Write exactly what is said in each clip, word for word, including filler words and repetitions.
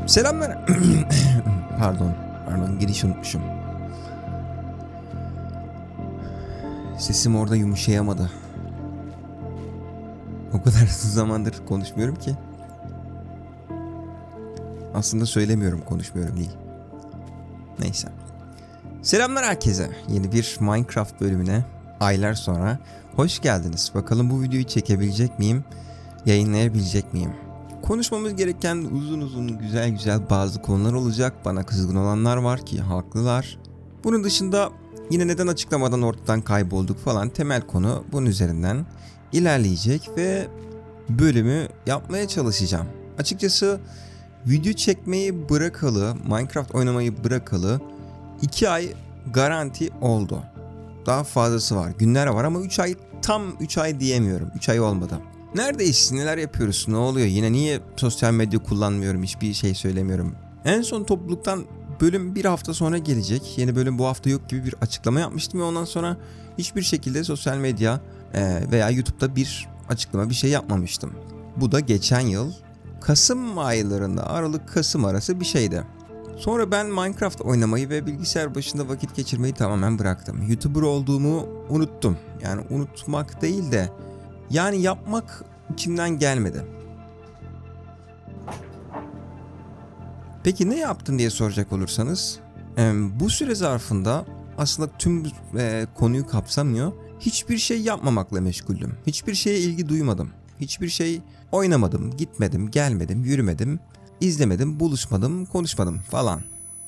Selamlar. Pardon. Pardon giriş unutmuşum. Sesim orada yumuşayamadı. O kadar uzun zamandır konuşmuyorum ki. Aslında söylemiyorum, konuşmuyorum değil. Neyse. Selamlar herkese. Yeni bir Minecraft bölümüne aylar sonra hoş geldiniz. Bakalım bu videoyu çekebilecek miyim? Yayınlayabilecek miyim? Konuşmamız gereken uzun uzun güzel güzel bazı konular olacak. Bana kızgın olanlar var ki haklılar. Bunun dışında yine neden açıklamadan ortadan kaybolduk falan temel konu bunun üzerinden ilerleyecek ve bölümü yapmaya çalışacağım. Açıkçası video çekmeyi bırakalı, Minecraft oynamayı bırakalı iki ay garanti oldu. Daha fazlası var, günler var ama üç ay, tam üç ay diyemiyorum. üç ay olmadı. Neredeyiz? Neler yapıyoruz? Ne oluyor? Yine niye sosyal medya kullanmıyorum? Hiçbir şey söylemiyorum. En son topluluktan bölüm bir hafta sonra gelecek. Yeni bölüm bu hafta yok gibi bir açıklama yapmıştım ve ondan sonra hiçbir şekilde sosyal medya veya YouTube'da bir açıklama, bir şey yapmamıştım. Bu da geçen yıl Kasım aylarında, Aralık-Kasım arası bir şeydi. Sonra ben Minecraft oynamayı ve bilgisayar başında vakit geçirmeyi tamamen bıraktım. YouTuber olduğumu unuttum. Yani unutmak değil de yani yapmak içimden gelmedi. Peki ne yaptın diye soracak olursanız, bu süre zarfında aslında tüm e, konuyu kapsamıyor. Hiçbir şey yapmamakla meşguldüm. Hiçbir şeye ilgi duymadım. Hiçbir şey oynamadım, gitmedim, gelmedim, yürümedim, izlemedim, buluşmadım, konuşmadım falan.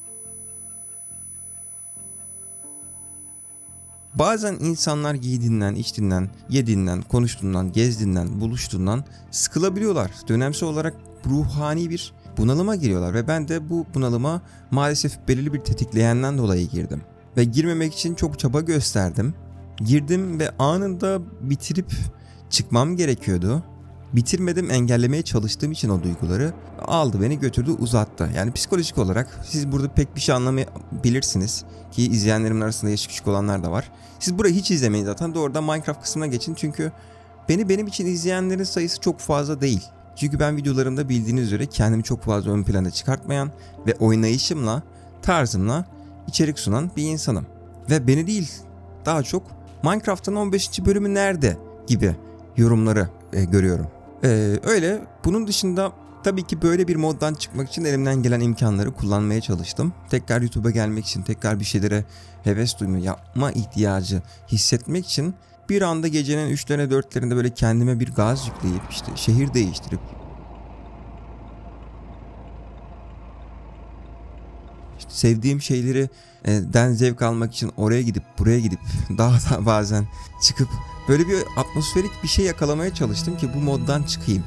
Bazen insanlar giydiğinden, içtiğinden, yediğinden, konuştuğundan, gezdiğinden, buluştuğundan sıkılabiliyorlar. Dönemsel olarak ruhani bir bunalıma giriyorlar ve ben de bu bunalıma maalesef belirli bir tetikleyenden dolayı girdim. Ve girmemek için çok çaba gösterdim. Girdim ve anında bitirip çıkmam gerekiyordu. Bitirmedim, engellemeye çalıştığım için o duyguları aldı beni götürdü uzattı. Yani psikolojik olarak siz burada pek bir şey anlamayabilirsiniz ki izleyenlerimin arasında yaşı küçük olanlar da var. Siz burayı hiç izlemeyin zaten, doğrudan Minecraft kısmına geçin çünkü beni benim için izleyenlerin sayısı çok fazla değil. Çünkü ben videolarımda bildiğiniz üzere kendimi çok fazla ön plana çıkartmayan ve oynayışımla, tarzımla içerik sunan bir insanım. Ve beni değil, daha çok Minecraft'ın on beşinci bölümü nerede gibi yorumları e, görüyorum. Ee, öyle. Bunun dışında tabii ki böyle bir moddan çıkmak için elimden gelen imkanları kullanmaya çalıştım. Tekrar YouTube'a gelmek için, tekrar bir şeylere heves duyma, yapma ihtiyacı hissetmek için bir anda gecenin üçlerine dörtlerinde böyle kendime bir gaz yükleyip işte şehir değiştirip işte sevdiğim şeyleri e, den zevk almak için oraya gidip buraya gidip daha da bazen çıkıp böyle bir atmosferik bir şey yakalamaya çalıştım ki bu moddan çıkayım.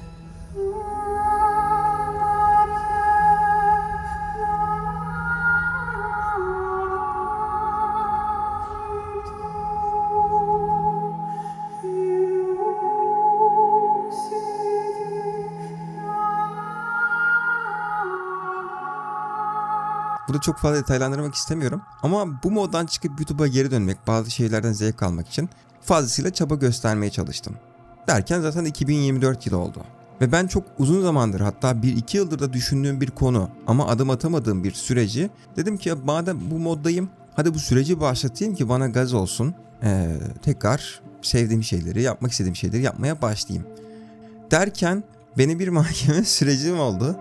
Burada çok fazla detaylandırmak istemiyorum ama bu moddan çıkıp YouTube'a geri dönmek, bazı şeylerden zevk almak için fazlasıyla çaba göstermeye çalıştım. Derken zaten iki bin yirmi dört yılı oldu. Ve ben çok uzun zamandır, hatta bir iki yıldır da düşündüğüm bir konu ama adım atamadığım bir süreci dedim ki madem bu moddayım, hadi bu süreci başlatayım ki bana gaz olsun. Ee, tekrar sevdiğim şeyleri, yapmak istediğim şeyleri yapmaya başlayayım. Derken beni bir mahkeme sürecim oldu.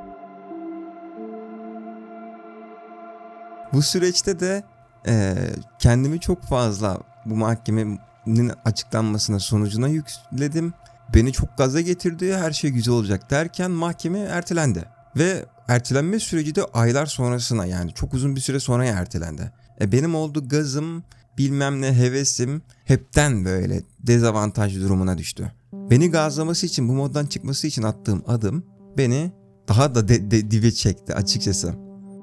Bu süreçte de e, kendimi çok fazla bu mahkemenin açıklanmasına, sonucuna yükledim. Beni çok gaza getirdi, her şey güzel olacak derken mahkeme ertelendi. Ve ertelenme süreci de aylar sonrasına, yani çok uzun bir süre sonraya ertelendi. E, benim oldu gazım, bilmem ne hevesim hepten böyle dezavantajlı durumuna düştü. Beni gazlaması için, bu moddan çıkması için attığım adım beni daha da de, de, dibe çekti açıkçası.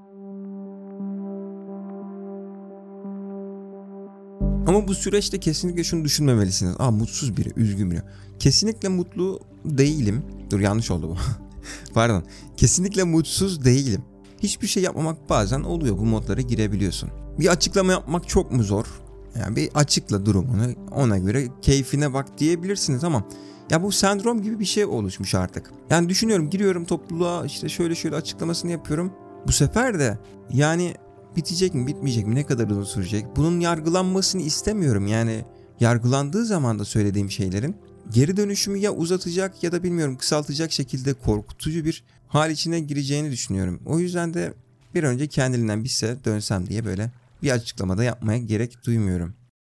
Ama bu süreçte kesinlikle şunu düşünmemelisiniz. Aa, mutsuz biri, üzgün biri. Kesinlikle mutlu değilim. Dur, yanlış oldu bu. Pardon. Kesinlikle mutsuz değilim. Hiçbir şey yapmamak bazen oluyor. Bu modlara girebiliyorsun. Bir açıklama yapmak çok mu zor? Yani bir açıkla durumunu, ona göre keyfine bak diyebilirsiniz ama ya bu sendrom gibi bir şey oluşmuş artık. Yani düşünüyorum, giriyorum topluluğa, işte şöyle şöyle açıklamasını yapıyorum. Bu sefer de yani bitecek mi bitmeyecek mi, ne kadar uzun sürecek? Bunun yargılanmasını istemiyorum. Yani yargılandığı zaman da söylediğim şeylerin geri dönüşümü ya uzatacak ya da bilmiyorum kısaltacak şekilde korkutucu bir hal içine gireceğini düşünüyorum. O yüzden de bir önce kendiliğinden bitse dönsem diye böyle bir açıklamada yapmaya gerek duymuyorum.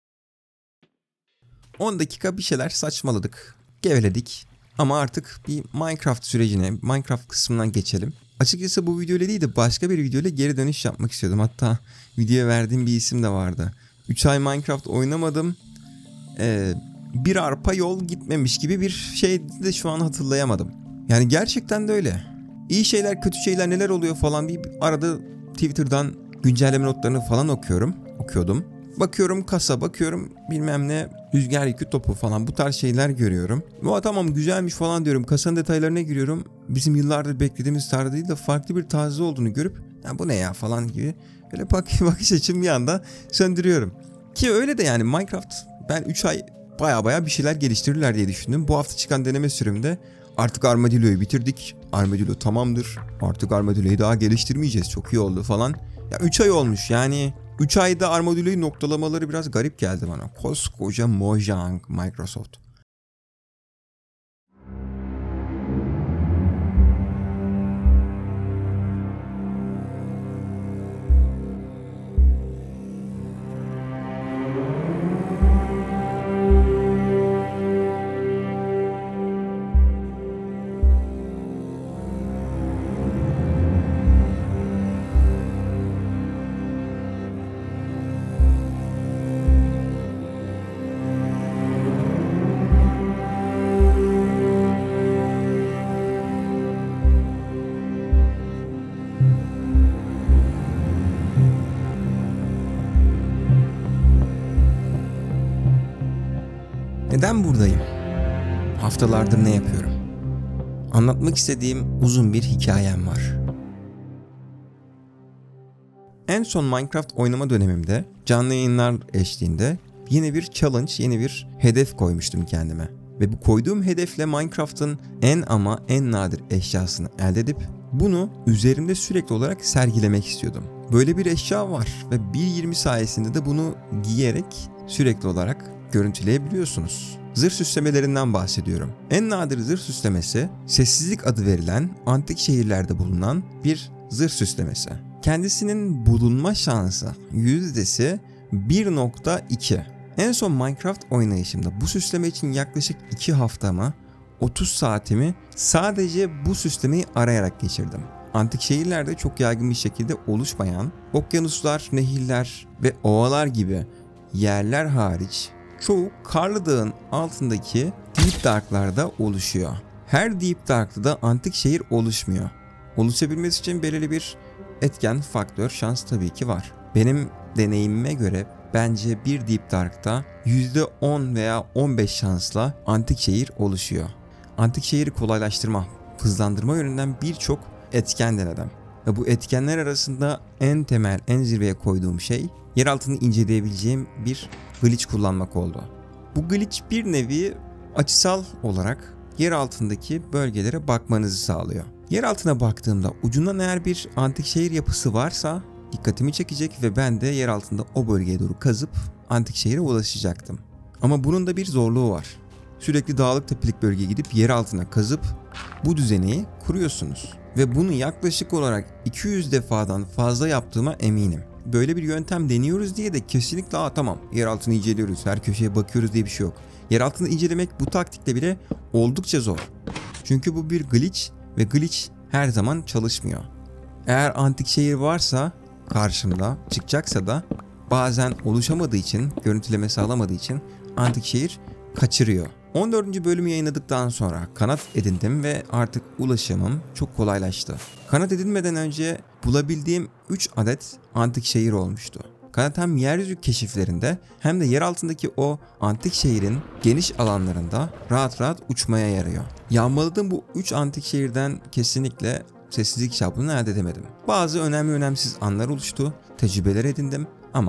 on dakika bir şeyler saçmaladık, geveledik ama artık bir Minecraft sürecine, Minecraft kısmından geçelim. Açıkçası bu videoyla değil de başka bir videoyla geri dönüş yapmak istiyordum. Hatta videoya verdiğim bir isim de vardı. üç ay Minecraft oynamadım. Ee, bir arpa yol gitmemiş gibi bir şey de şu an hatırlayamadım. Yani gerçekten de öyle. İyi şeyler, kötü şeyler, neler oluyor falan bir arada Twitter'dan güncelleme notlarını falan okuyorum. Okuyordum. Bakıyorum kasa, bakıyorum bilmem ne rüzgar yükü topu falan, bu tarz şeyler görüyorum. O tamam güzelmiş falan diyorum. Kasanın detaylarına giriyorum. Bizim yıllardır beklediğimiz tarzda değil de farklı bir tarzı olduğunu görüp ya bu ne ya falan gibi böyle bak bakış açım bir anda söndürüyorum. Ki öyle de yani Minecraft, ben üç ay baya baya bir şeyler geliştirirler diye düşündüm. Bu hafta çıkan deneme sürümünde artık Armadillo'yu bitirdik. Armadillo tamamdır. Artık Armadillo'yu daha geliştirmeyeceğiz. Çok iyi oldu falan. Ya üç ay olmuş yani. üç ayda Armadillo'yu noktalamaları biraz garip geldi bana. Koskoca Mojang Microsoft. Neden buradayım? Haftalardır ne yapıyorum? Anlatmak istediğim uzun bir hikayem var. En son Minecraft oynama dönemimde canlı yayınlar eşliğinde yeni bir challenge, yeni bir hedef koymuştum kendime. Ve bu koyduğum hedefle Minecraft'ın en ama en nadir eşyasını elde edip bunu üzerimde sürekli olarak sergilemek istiyordum. Böyle bir eşya var ve bir yirmi sayesinde de bunu giyerek sürekli olarak görüntüleyebiliyorsunuz. Zırh süslemelerinden bahsediyorum. En nadir zırh süslemesi sessizlik adı verilen antik şehirlerde bulunan bir zırh süslemesi. Kendisinin bulunma şansı yüzdesi bir nokta iki. En son Minecraft oynayışımda bu süsleme için yaklaşık iki haftamı, otuz saatimi sadece bu süslemeyi arayarak geçirdim. Antik şehirlerde çok yaygın bir şekilde oluşmayan okyanuslar, nehirler ve ovalar gibi yerler hariç çoğu karlı dağın altındaki Deep Dark'larda oluşuyor. Her Deep Dark'ta da antik şehir oluşmuyor. Oluşabilmesi için belirli bir etken, faktör, şans tabii ki var. Benim deneyimime göre bence bir Deep Dark'ta yüzde on veya on beş şansla antik şehir oluşuyor. Antik şehri kolaylaştırma, hızlandırma yönünden birçok etken denedim. Ve bu etkenler arasında en temel, en zirveye koyduğum şey yer altını inceleyebileceğim bir glitch kullanmak oldu. Bu glitch bir nevi açısal olarak yer altındaki bölgelere bakmanızı sağlıyor. Yer altına baktığımda ucundan eğer bir antik şehir yapısı varsa dikkatimi çekecek ve ben de yer altında o bölgeye doğru kazıp antik şehire ulaşacaktım. Ama bunun da bir zorluğu var. Sürekli dağlık tepelik bölgeye gidip yer altına kazıp bu düzeneyi kuruyorsunuz. Ve bunu yaklaşık olarak iki yüz defadan fazla yaptığıma eminim. Böyle bir yöntem deniyoruz diye de kesinlikle aa tamam yer altını inceliyoruz, her köşeye bakıyoruz diye bir şey yok. Yer altını incelemek bu taktikle bile oldukça zor. Çünkü bu bir glitch ve glitch her zaman çalışmıyor. Eğer antik şehir varsa karşımda, çıkacaksa da bazen oluşamadığı için, görüntüleme sağlamadığı için antik şehir kaçırıyor. on dördüncü bölümü yayınladıktan sonra kanat edindim ve artık ulaşımım çok kolaylaştı. Kanat edinmeden önce bulabildiğim üç adet antik şehir olmuştu. Kanat hem yeryüzü keşiflerinde hem de yer altındaki o antik şehrin geniş alanlarında rahat rahat uçmaya yarıyor. Yağmaladığım bu üç antik şehirden kesinlikle sessizlik şablonu elde edemedim. Bazı önemli önemsiz anlar oluştu, tecrübeler edindim ama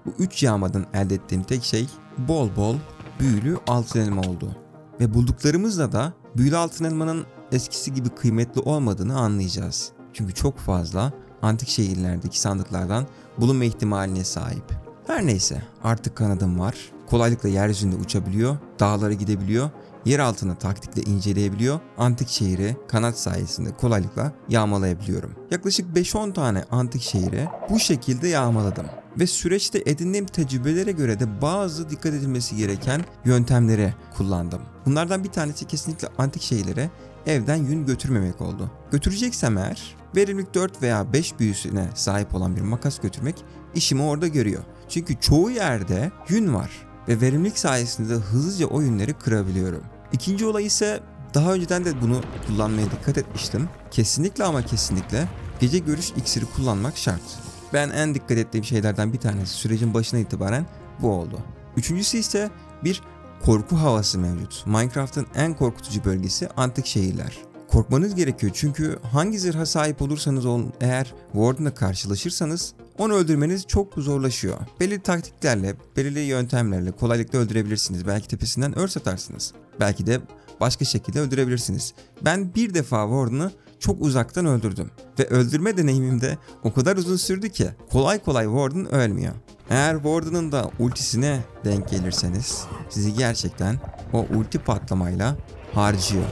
Bu üç yağmadan elde ettiğim tek şey bol bol büyülü altın elma oldu. Ve bulduklarımızla da büyülü altın elmanın eskisi gibi kıymetli olmadığını anlayacağız. Çünkü çok fazla antik şehirlerdeki sandıklardan bulunma ihtimaline sahip. Her neyse, artık kanadım var. Kolaylıkla yeryüzünde uçabiliyor, dağlara gidebiliyor, yer altını taktikle inceleyebiliyor, antik şehri kanat sayesinde kolaylıkla yağmalayabiliyorum. Yaklaşık beş on tane antik şehri bu şekilde yağmaladım. Ve süreçte edindiğim tecrübelere göre de bazı dikkat edilmesi gereken yöntemleri kullandım. Bunlardan bir tanesi kesinlikle antik şehirlere evden yün götürmemek oldu. Götüreceksem eğer verimlilik dört veya beş büyüsüne sahip olan bir makas götürmek işimi orada görüyor. Çünkü çoğu yerde yün var ve verimlilik sayesinde de hızlıca o yünleri kırabiliyorum. İkinci olay ise daha önceden de bunu kullanmaya dikkat etmiştim. Kesinlikle ama kesinlikle gece görüş iksiri kullanmak şart. Ben en dikkat ettiğim şeylerden bir tanesi sürecin başına itibaren bu oldu. Üçüncüsü ise bir korku havası mevcut. Minecraft'ın en korkutucu bölgesi antik şehirler. Korkmanız gerekiyor çünkü hangi zırha sahip olursanız olun, eğer Warden'la karşılaşırsanız onu öldürmeniz çok zorlaşıyor. Belirli taktiklerle, belirli yöntemlerle kolaylıkla öldürebilirsiniz. Belki tepesinden örs atarsınız. Belki de başka şekilde öldürebilirsiniz. Ben bir defa Warden'ı çok uzaktan öldürdüm. Ve öldürme deneyimim de o kadar uzun sürdü ki kolay kolay Warden ölmüyor. Eğer Warden'ın da ultisine denk gelirseniz sizi gerçekten o ulti patlamayla harcıyor.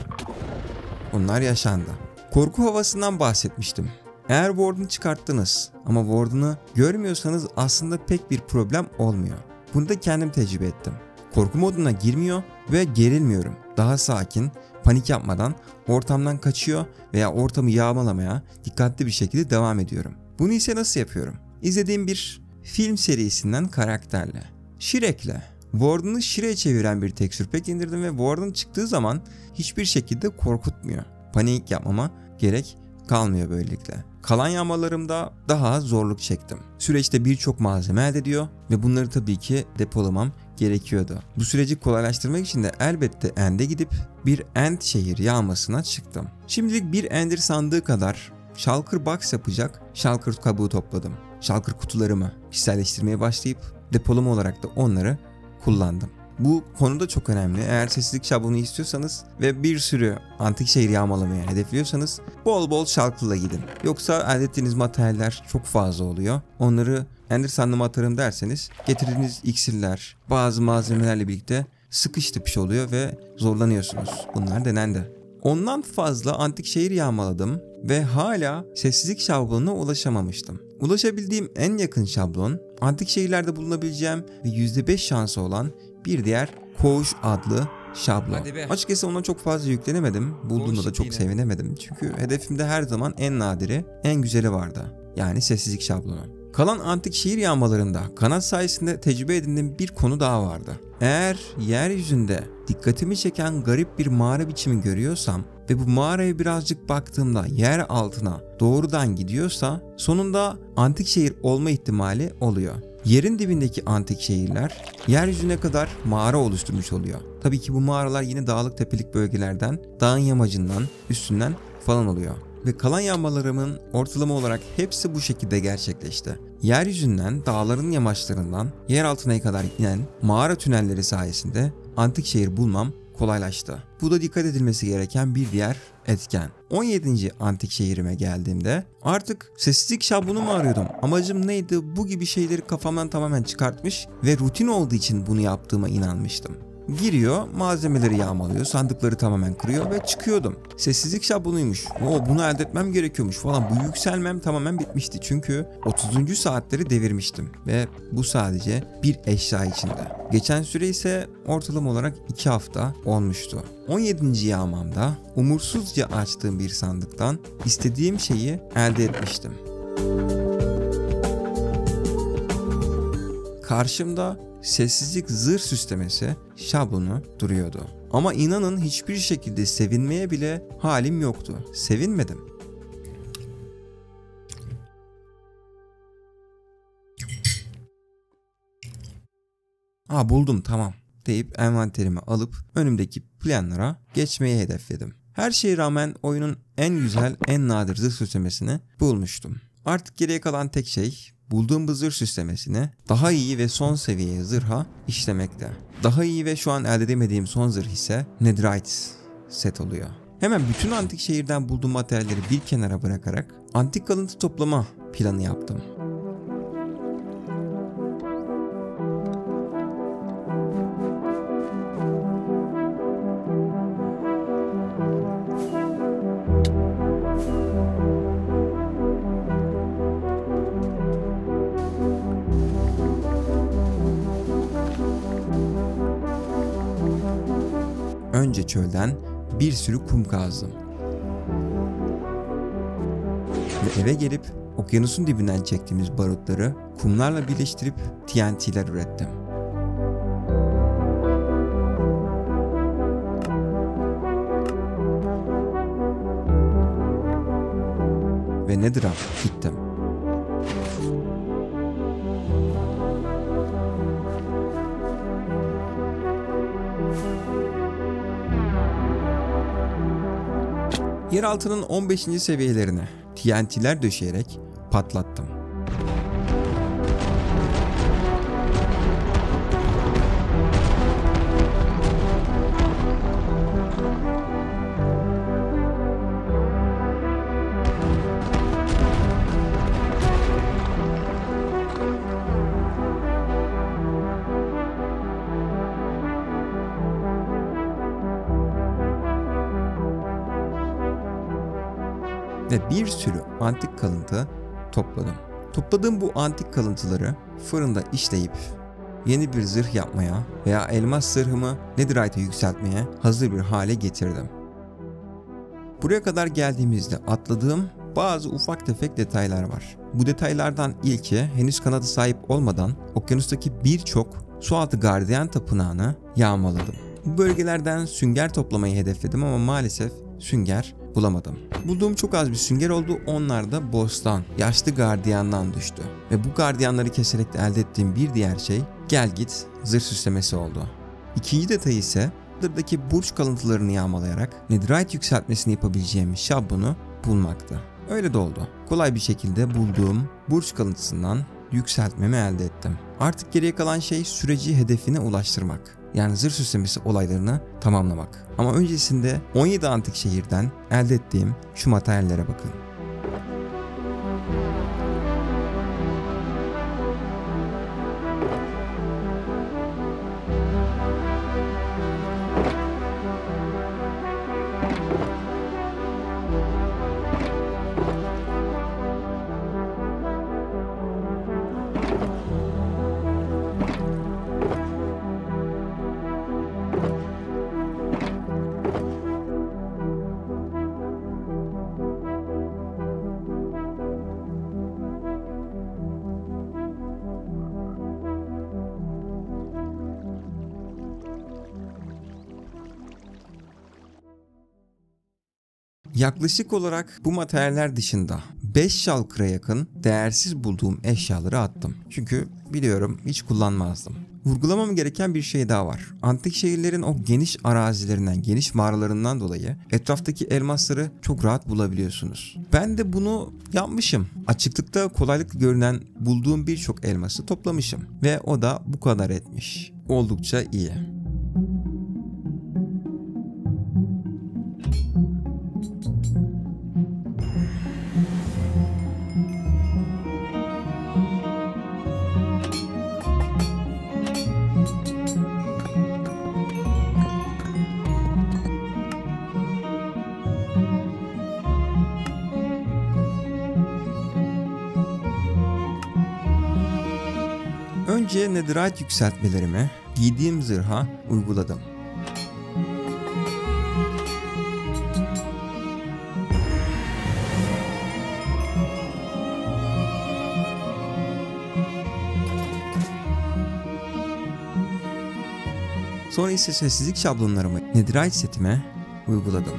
Bunlar yaşandı. Korku havasından bahsetmiştim. Eğer Warden'ı çıkarttınız ama Warden'ı görmüyorsanız aslında pek bir problem olmuyor. Bunu da kendim tecrübe ettim. Korku moduna girmiyor ve gerilmiyorum. Daha sakin, panik yapmadan ortamdan kaçıyor veya ortamı yağmalamaya dikkatli bir şekilde devam ediyorum. Bunu ise nasıl yapıyorum? İzlediğim bir film serisinden karakterle, Shrek'le, Warden'ı Shrek'e çeviren bir tekstür pack indirdim ve Warden çıktığı zaman hiçbir şekilde korkutmuyor. Panik yapmama gerek kalmıyor böylelikle. Kalan yağmalarımda daha zorluk çektim. Süreçte birçok malzeme elde ediyor ve bunları tabii ki depolamam gerekiyordu. Bu süreci kolaylaştırmak için de elbette End'e gidip bir End şehir yağmasına çıktım. Şimdilik bir Ender sandığı kadar Shulker Box yapacak Shulker kabuğu topladım. Shulker kutularımı kişiselleştirmeye başlayıp depolama olarak da onları kullandım. Bu konuda çok önemli. Eğer sessizlik şablonu istiyorsanız ve bir sürü antik şehir yağmalamaya hedefliyorsanız bol bol Shulker'la gidin. Yoksa elde ettiğiniz materyaller çok fazla oluyor. Onları Ender sandığıma atarım derseniz getirdiğiniz iksirler bazı malzemelerle birlikte sıkış tıpış oluyor ve zorlanıyorsunuz. Bunlar denendi. Ondan fazla antik şehir yağmaladım ve hala sessizlik şablonuna ulaşamamıştım. Ulaşabildiğim en yakın şablon antik şehirlerde bulunabileceğim ve yüzde beş şansı olan bir diğer Koğuş adlı şablon. Açıkçası ona çok fazla yüklenemedim. Bulduğumda da çok sevinemedim. Çünkü hedefimde her zaman en nadiri, en güzeli vardı. Yani sessizlik şablonu. Kalan antik şehir yağmalarında kanat sayesinde tecrübe edindiğim bir konu daha vardı. Eğer yeryüzünde dikkatimi çeken garip bir mağara biçimi görüyorsam ve bu mağaraya birazcık baktığımda yer altına doğrudan gidiyorsa sonunda antik şehir olma ihtimali oluyor. Yerin dibindeki antik şehirler yeryüzüne kadar mağara oluşturmuş oluyor. Tabii ki bu mağaralar yine dağlık tepelik bölgelerden, dağın yamacından, üstünden falan oluyor. Ve kalan yağmalarımın ortalama olarak hepsi bu şekilde gerçekleşti. Yeryüzünden, dağların yamaçlarından yer altına kadar inen mağara tünelleri sayesinde antik şehir bulmam kolaylaştı. Bu da dikkat edilmesi gereken bir diğer etken. on yedinci antik şehrime geldiğimde artık sessizlik şablonumu arıyordum. Amacım neydi? Bu gibi şeyleri kafamdan tamamen çıkartmış ve rutin olduğu için bunu yaptığıma inanmıştım. Giriyor, malzemeleri yağmalıyor, sandıkları tamamen kırıyor ve çıkıyordum. Sessizlik şablonuymuş. O bunu elde etmem gerekiyormuş falan. Bu yükselmem tamamen bitmişti. Çünkü otuzuncu saatleri devirmiştim ve bu sadece bir eşya içinde. Geçen süre ise ortalama olarak iki hafta olmuştu. on yedinci yağmamda umursuzca açtığım bir sandıktan istediğim şeyi elde etmiştim. Karşımda sessizlik zırh süslemesi şablonu duruyordu. Ama inanın hiçbir şekilde sevinmeye bile halim yoktu. Sevinmedim. Aa buldum tamam deyip envanterimi alıp önümdeki planlara geçmeyi hedefledim. Her şeye rağmen oyunun en güzel, en nadir zırh süslemesini bulmuştum. Artık geriye kalan tek şey bulduğum bu zırh süslemesini daha iyi ve son seviye zırha işlemekte. Daha iyi ve şu an elde edemediğim son zırh ise Netherite set oluyor. Hemen bütün antik şehirden bulduğum materyalleri bir kenara bırakarak antik kalıntı toplama planı yaptım. Önce çölden bir sürü kum kazdım. Ve eve gelip okyanusun dibinden çektiğimiz barutları kumlarla birleştirip T N T'ler ürettim. Ve Nether'a gittim. Yeraltının on beşinci seviyelerine T N T'ler döşeyerek patlattım. Ve bir sürü antik kalıntı topladım. Topladığım bu antik kalıntıları fırında işleyip yeni bir zırh yapmaya veya elmas zırhımı Netherite'e yükseltmeye hazır bir hale getirdim. Buraya kadar geldiğimizde atladığım bazı ufak tefek detaylar var. Bu detaylardan ilki, henüz kanadı sahip olmadan okyanustaki birçok sualtı gardiyan tapınağını yağmaladım. Bu bölgelerden sünger toplamayı hedefledim ama maalesef sünger bulamadım. Bulduğum çok az bir sünger oldu. Onlar da boss'tan, yaşlı gardiyandan düştü. Ve bu gardiyanları keserek de elde ettiğim bir diğer şey gel git zırh süslemesi oldu. İkinci detay ise Nether'daki burç kalıntılarını yağmalayarak Netherite yükseltmesini yapabileceğim şablonu bulmaktı. Öyle de oldu. Kolay bir şekilde bulduğum burç kalıntısından yükseltmemi elde ettim. Artık geriye kalan şey süreci hedefine ulaştırmak. Yani zırh süslemesi olaylarını tamamlamak. Ama öncesinde on yedi antik şehirden elde ettiğim şu materyallere bakın. Yaklaşık olarak bu materyaller dışında beş şalkıra yakın değersiz bulduğum eşyaları attım. Çünkü biliyorum hiç kullanmazdım. Vurgulamam gereken bir şey daha var. Antik şehirlerin o geniş arazilerinden, geniş mağaralarından dolayı etraftaki elmasları çok rahat bulabiliyorsunuz. Ben de bunu yapmışım. Açıklıkta kolaylıkla görünen bulduğum birçok elması toplamışım. Ve o da bu kadar etmiş. Oldukça iyi. Önce Netherite yükseltmelerimi giydiğim zırha uyguladım. Sonra ise sessizlik şablonlarımı Netherite setime uyguladım.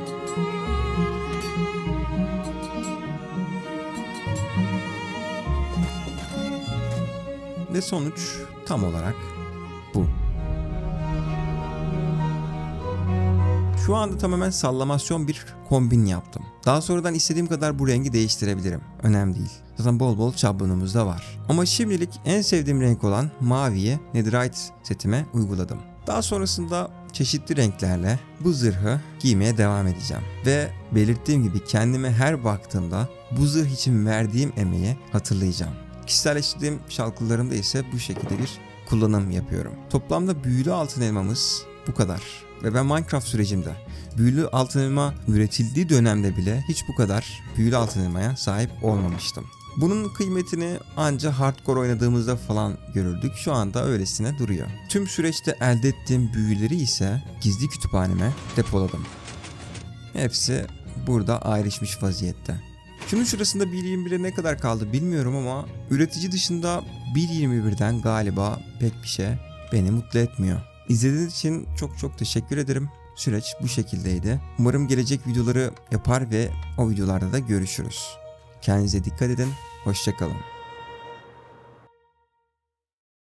Ve sonuç tam olarak bu. Şu anda tamamen sallamasyon bir kombin yaptım. Daha sonradan istediğim kadar bu rengi değiştirebilirim. Önemli değil. Zaten bol bol çablonumuz da var. Ama şimdilik en sevdiğim renk olan maviyi Netherite setime uyguladım. Daha sonrasında çeşitli renklerle bu zırhı giymeye devam edeceğim. Ve belirttiğim gibi kendime her baktığımda bu zırh için verdiğim emeği hatırlayacağım. Kişiselleştirdiğim şalkılarımda ise bu şekilde bir kullanım yapıyorum. Toplamda büyülü altın elmamız bu kadar. Ve ben Minecraft sürecimde büyülü altın elma üretildiği dönemde bile hiç bu kadar büyülü altın elmaya sahip olmamıştım. Bunun kıymetini ancak hardcore oynadığımızda falan görürdük. Şu anda öylesine duruyor. Tüm süreçte elde ettiğim büyüleri ise gizli kütüphaneme depoladım. Hepsi burada ayrışmış vaziyette. Şunun şurasında bir yirmi bire ne kadar kaldı bilmiyorum ama üretici dışında bir yirmi birden galiba pek bir şey beni mutlu etmiyor. İzlediğiniz için çok çok teşekkür ederim. Süreç bu şekildeydi. Umarım gelecek videoları yapar ve o videolarda da görüşürüz. Kendinize dikkat edin. Hoşça kalın.